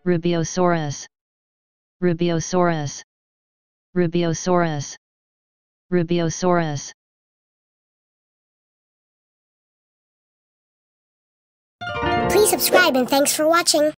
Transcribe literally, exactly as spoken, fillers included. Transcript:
Rubeosaurus, Rubeosaurus, Rubeosaurus, Rubeosaurus. Please subscribe and thanks for watching.